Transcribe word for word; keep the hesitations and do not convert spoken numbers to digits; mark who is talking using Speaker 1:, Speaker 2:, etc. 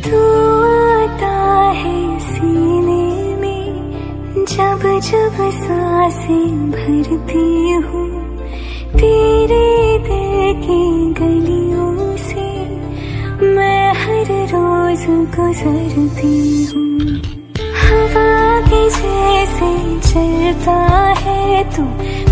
Speaker 1: तू आता है सीने में, जब जब सांसें भरती हूँ, तेरे दिल की गलियों से मैं हर रोज गुजरती हूँ। हवा के जैसे चलता है तू,